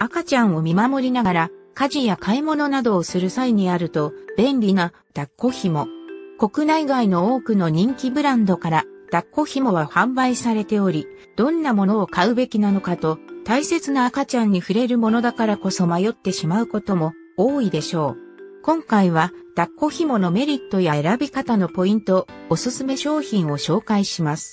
赤ちゃんを見守りながら家事や買い物などをする際にあると便利な抱っこ紐。国内外の多くの人気ブランドから抱っこ紐は販売されており、どんなものを買うべきなのかと大切な赤ちゃんに触れるものだからこそ迷ってしまうことも多いでしょう。今回は抱っこ紐のメリットや選び方のポイント、おすすめ商品を紹介します。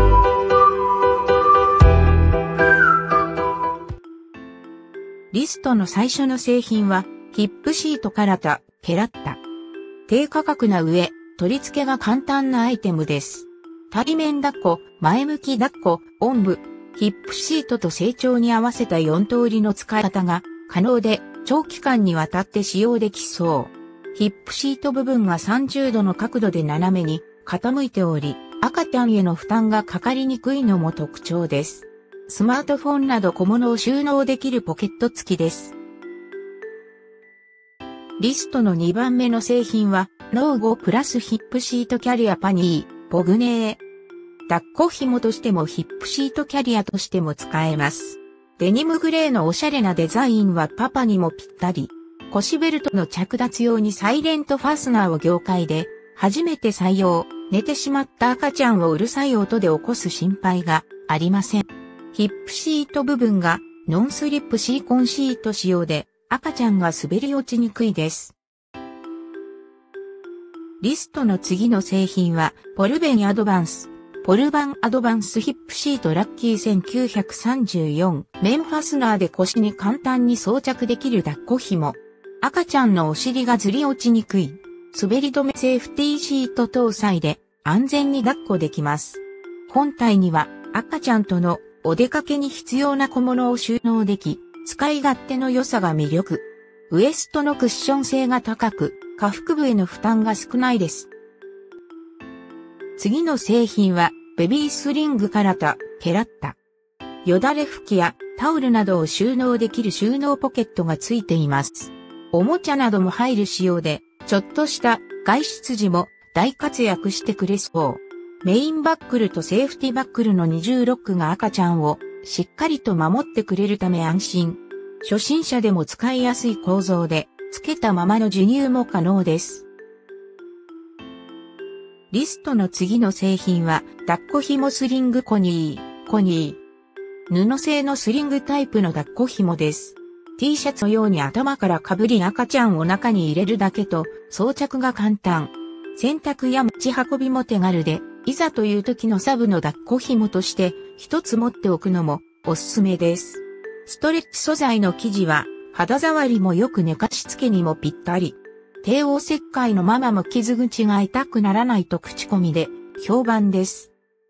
リストの最初の製品はヒップシートカラタ、ケラッタ。低価格な上、取り付けが簡単なアイテムです。対面抱っこ、前向き抱っこ、おんぶ、ヒップシートと成長に合わせた4通りの使い方が可能で長期間にわたって使用できそう。ヒップシート部分が30度の角度で斜めに傾いており、赤ちゃんへの負担がかかりにくいのも特徴です。スマートフォンなど小物を収納できるポケット付きです。リストの2番目の製品は、ノーゴプラスヒップシートキャリアパニー、ポグネー。抱っこ紐としてもヒップシートキャリアとしても使えます。デニムグレーのおしゃれなデザインはパパにもぴったり。腰ベルトの着脱用にサイレントファスナーを業界で初めて採用。寝てしまった赤ちゃんをうるさい音で起こす心配がありません。ヒップシート部分がノンスリップシーコンシート仕様で赤ちゃんが滑り落ちにくいです。リストの次の製品はポルベンアドバンス。ポルバンアドバンスヒップシートラッキー1934。面ファスナーで腰に簡単に装着できる抱っこ紐。赤ちゃんのお尻がずり落ちにくい。滑り止めセーフティーシート搭載で安全に抱っこできます。本体には赤ちゃんとのお出かけに必要な小物を収納でき、使い勝手の良さが魅力。ウエストのクッション性が高く、下腹部への負担が少ないです。次の製品は、ベビースリングカラタ、ケラッタ。よだれ拭きやタオルなどを収納できる収納ポケットがついています。おもちゃなども入る仕様で、ちょっとした外出時も大活躍してくれそう。メインバックルとセーフティバックルの二重ロックが赤ちゃんをしっかりと守ってくれるため安心。初心者でも使いやすい構造で、つけたままの授乳も可能です。リストの次の製品は、抱っこ紐スリングコニー。布製のスリングタイプの抱っこ紐です。T シャツのように頭からかぶり赤ちゃんを中に入れるだけと装着が簡単。洗濯や持ち運びも手軽で、いざという時のサブの抱っこ紐として一つ持っておくのもおすすめです。ストレッチ素材の生地は肌触りもよく寝かしつけにもぴったり。帝王切開のママも傷口が痛くならないと口コミで評判です。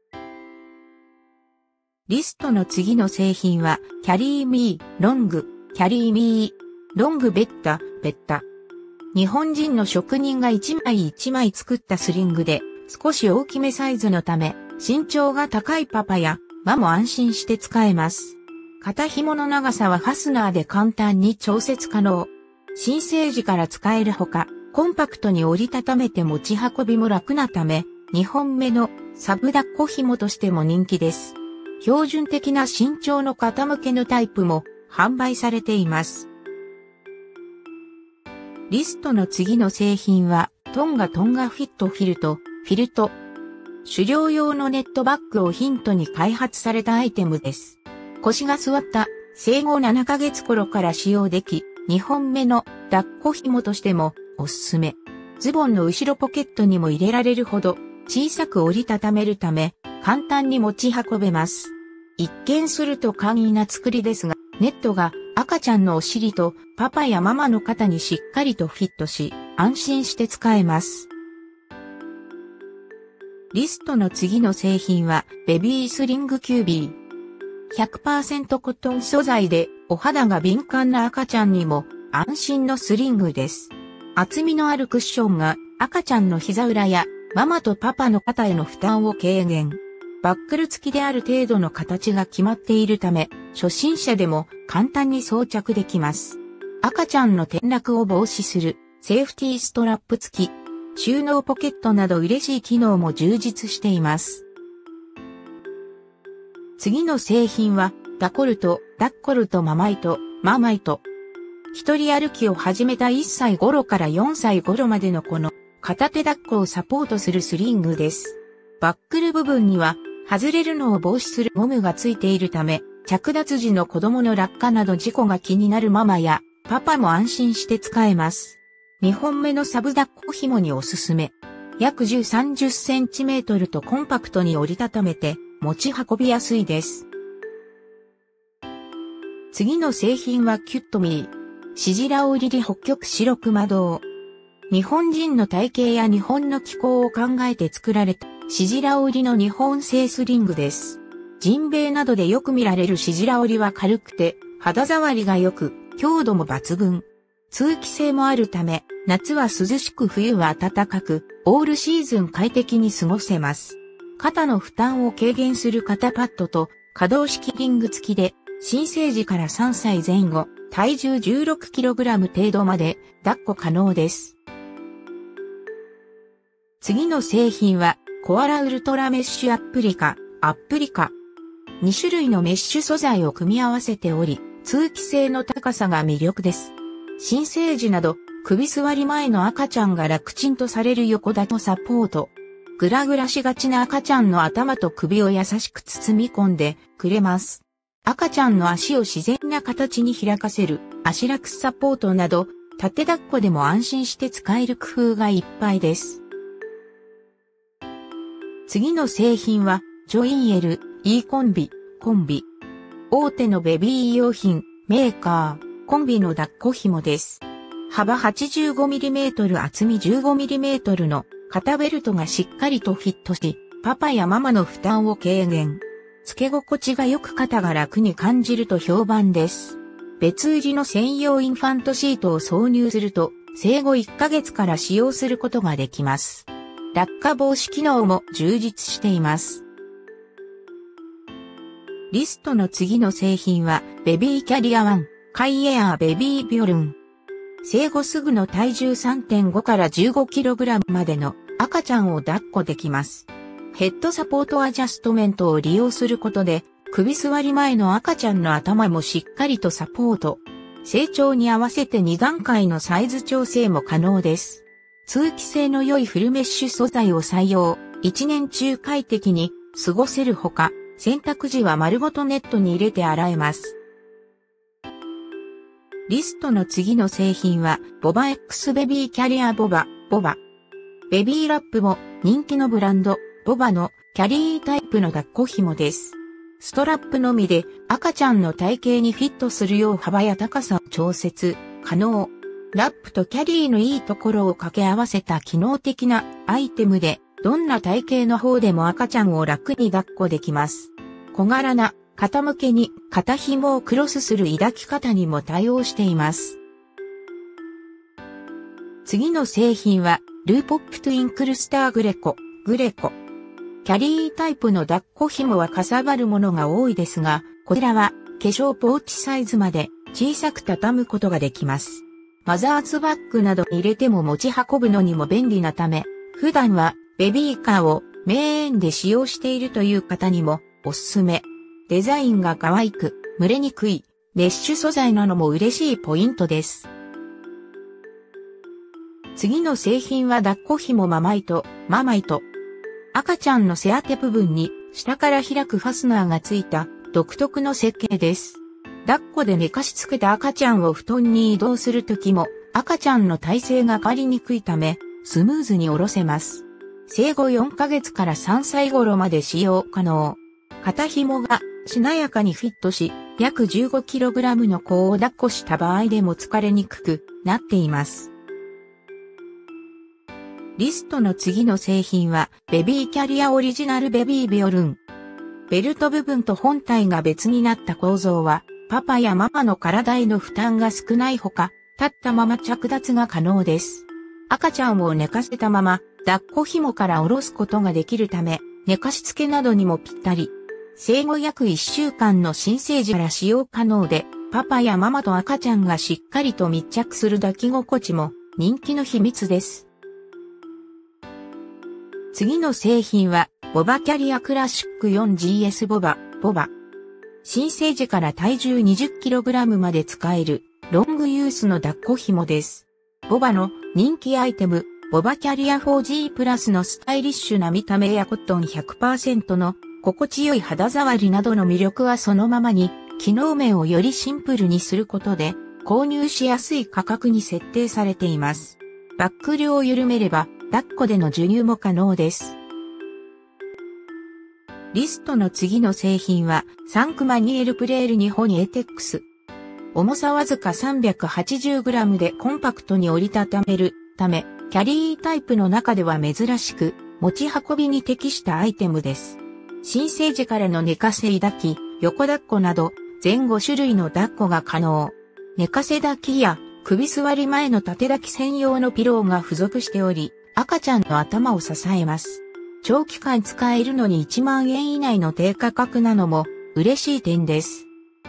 リストの次の製品はキャリーミーロングベッタ。日本人の職人が一枚一枚作ったスリングで少し大きめサイズのため身長が高いパパやマも安心して使えます。肩紐の長さはファスナーで簡単に調節可能。新生児から使えるほか、コンパクトに折りたためて持ち運びも楽なため、2本目のサブ抱っこ紐としても人気です。標準的な身長の方向けのタイプも販売されています。リストの次の製品は、トンガフィルト。狩猟用のネットバッグをヒントに開発されたアイテムです。腰が座った生後7ヶ月頃から使用でき、2本目の抱っこ紐としてもおすすめ。ズボンの後ろポケットにも入れられるほど小さく折りたためるため簡単に持ち運べます。一見すると簡易な作りですが、ネットが赤ちゃんのお尻とパパやママの肩にしっかりとフィットし、安心して使えます。リストの次の製品はベビースリングキュービー。100% コットン素材でお肌が敏感な赤ちゃんにも安心のスリングです。厚みのあるクッションが赤ちゃんの膝裏やママとパパの肩への負担を軽減。バックル付きである程度の形が決まっているため、初心者でも簡単に装着できます。赤ちゃんの転落を防止するセーフティーストラップ付き。収納ポケットなど嬉しい機能も充実しています。次の製品はダッコルトママ糸ママ糸。一人歩きを始めた1歳頃から4歳頃までの子の片手抱っこをサポートするスリングです。バックル部分には外れるのを防止するゴムがついているため、着脱時の子供の落下など事故が気になるママやパパも安心して使えます。2本目のサブ抱っこ紐におすすめ。約10-30センチメートルとコンパクトに折りたためて持ち運びやすいです。次の製品はキュットミー。シジラ織り北極白熊銅。日本人の体型や日本の気候を考えて作られたシジラ織りの日本製スリングです。ジンベエなどでよく見られるシジラ織りは軽くて肌触りが良く強度も抜群。通気性もあるため夏は涼しく冬は暖かくオールシーズン快適に過ごせます。肩の負担を軽減する肩パッドと可動式リング付きで新生児から3歳前後体重 16kg 程度まで抱っこ可能です。次の製品はコアラウルトラメッシュアップリカ。2種類のメッシュ素材を組み合わせており、通気性の高さが魅力です。新生児など首座り前の赤ちゃんが楽ちんとされる横抱きのサポート。グラグラしがちな赤ちゃんの頭と首を優しく包み込んでくれます。赤ちゃんの足を自然な形に開かせる足ラクサポートなど、縦抱っこでも安心して使える工夫がいっぱいです。次の製品は、ジョインエル、コンビ。大手のベビー用品、メーカー、コンビの抱っこ紐です。幅 85mm 厚み 15mm の肩ベルトがしっかりとフィットし、パパやママの負担を軽減。付け心地がよく肩が楽に感じると評判です。別売りの専用インファントシートを挿入すると、生後1ヶ月から使用することができます。落下防止機能も充実しています。リストの次の製品は、ベビーキャリア1、カイエアーベビービョルン。生後すぐの体重 3.5 から 15kg までの赤ちゃんを抱っこできます。ヘッドサポートアジャストメントを利用することで、首座り前の赤ちゃんの頭もしっかりとサポート。成長に合わせて2段階のサイズ調整も可能です。通気性の良いフルメッシュ素材を採用。一年中快適に過ごせるほか、洗濯時は丸ごとネットに入れて洗えます。リストの次の製品は、ボバ X ベビーキャリアボバ。ベビーラップも人気のブランド。ボバのキャリータイプの抱っこ紐です。ストラップのみで赤ちゃんの体型にフィットするよう幅や高さを調節可能。ラップとキャリーのいいところを掛け合わせた機能的なアイテムでどんな体型の方でも赤ちゃんを楽に抱っこできます。小柄な肩向けに肩紐をクロスする抱き方にも対応しています。次の製品はルーポップトゥインクルスターグレコ。キャリータイプの抱っこ紐はかさばるものが多いですが、こちらは化粧ポーチサイズまで小さく畳むことができます。マザーズバッグなどに入れても持ち運ぶのにも便利なため、普段はベビーカーをメインで使用しているという方にもおすすめ。デザインが可愛く、蒸れにくい、メッシュ素材なのも嬉しいポイントです。次の製品は抱っこ紐ママ糸。赤ちゃんの背当て部分に下から開くファスナーがついた独特の設計です。抱っこで寝かしつけた赤ちゃんを布団に移動するときも赤ちゃんの体勢が変わりにくいためスムーズに下ろせます。生後4ヶ月から3歳頃まで使用可能。肩紐がしなやかにフィットし、約 15kg の子を抱っこした場合でも疲れにくくなっています。リストの次の製品は、ベビーキャリアオリジナルベビービョルン。ベルト部分と本体が別になった構造は、パパやママの体への負担が少ないほか、立ったまま着脱が可能です。赤ちゃんを寝かせたまま、抱っこ紐から下ろすことができるため、寝かしつけなどにもぴったり。生後約1週間の新生児から使用可能で、パパやママと赤ちゃんがしっかりと密着する抱き心地も人気の秘密です。次の製品は、ボバキャリアクラシック 4GS ボバ。 新生児から体重 20kg まで使えるロングユースの抱っこ紐です。ボバの人気アイテム、ボバキャリア 4G プラスのスタイリッシュな見た目やコットン 100% の心地よい肌触りなどの魅力はそのままに、機能面をよりシンプルにすることで、購入しやすい価格に設定されています。バックルを緩めれば、抱っこでの授乳も可能です。リストの次の製品は、サンクマニエルプレール日本エーテックス。重さわずか 380g でコンパクトに折りたためるため、キャリータイプの中では珍しく、持ち運びに適したアイテムです。新生児からの寝かせ抱き、横抱っこなど、全5種類の抱っこが可能。寝かせ抱きや首座り前の縦抱き専用のピローが付属しており、赤ちゃんの頭を支えます。長期間使えるのに1万円以内の低価格なのも嬉しい点です。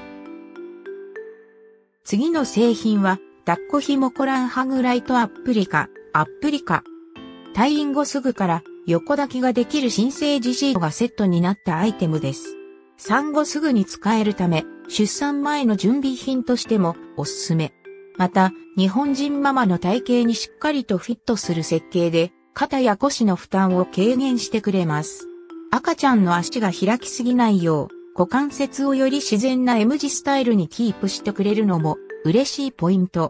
次の製品は、抱っこ紐コランハグライトアプリカ。退院後すぐから横抱きができる新生児シートがセットになったアイテムです。産後すぐに使えるため、出産前の準備品としてもおすすめ。また、日本人ママの体型にしっかりとフィットする設計で、肩や腰の負担を軽減してくれます。赤ちゃんの足が開きすぎないよう、股関節をより自然な M 字スタイルにキープしてくれるのも嬉しいポイント。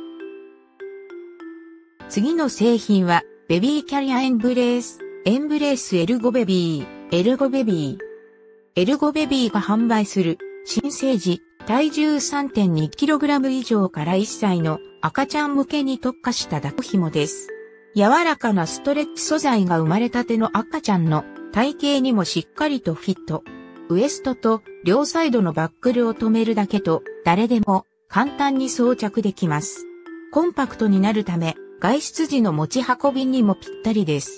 次の製品は、ベビーキャリアエンブレースエルゴベビーが販売する新生児体重 3.2kg 以上から1歳の赤ちゃん向けに特化した抱っこ紐です。柔らかなストレッチ素材が生まれたての赤ちゃんの体型にもしっかりとフィット。ウエストと両サイドのバックルを留めるだけと誰でも簡単に装着できます。コンパクトになるため外出時の持ち運びにもぴったりです。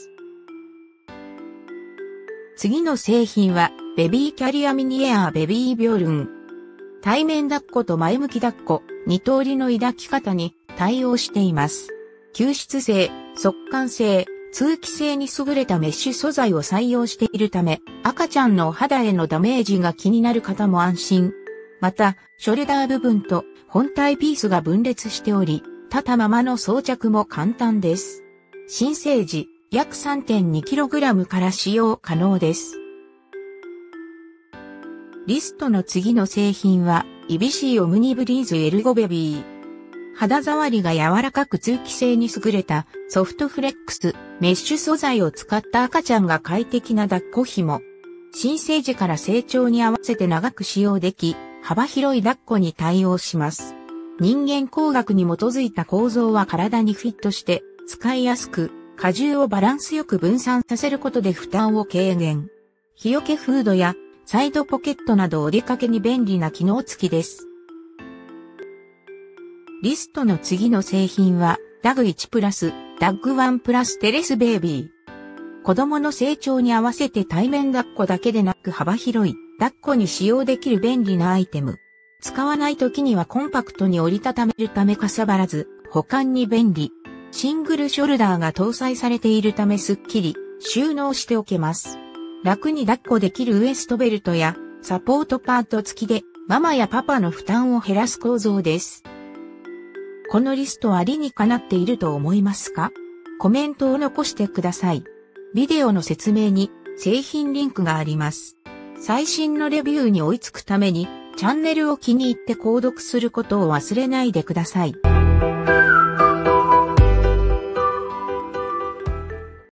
次の製品はベビーキャリアミニエアーベビービョルン。対面抱っこと前向き抱っこ、2通りの抱き方に対応しています。吸湿性、速乾性、通気性に優れたメッシュ素材を採用しているため、赤ちゃんの肌へのダメージが気になる方も安心。また、ショルダー部分と本体ピースが分裂しており、立ったままの装着も簡単です。新生児、約 3.2kg から使用可能です。リストの次の製品は、イビシーオムニブリーズエルゴベビー。肌触りが柔らかく通気性に優れたソフトフレックスメッシュ素材を使った赤ちゃんが快適な抱っこ紐。新生児から成長に合わせて長く使用でき、幅広い抱っこに対応します。人間工学に基づいた構造は体にフィットして使いやすく、荷重をバランスよく分散させることで負担を軽減。日よけフードやサイドポケットなどお出かけに便利な機能付きです。リストの次の製品は、ダグ1プラス、ダッグ1プラステレスベイビー。子供の成長に合わせて対面抱っこだけでなく幅広い抱っこに使用できる便利なアイテム。使わない時にはコンパクトに折りたためるためかさばらず、保管に便利。シングルショルダーが搭載されているためすっきり収納しておけます。楽に抱っこできるウエストベルトやサポートパート付きでママやパパの負担を減らす構造です。このリストは理にかなっていると思いますか？コメントを残してください。ビデオの説明に製品リンクがあります。最新のレビューに追いつくためにチャンネルを気に入って購読することを忘れないでください。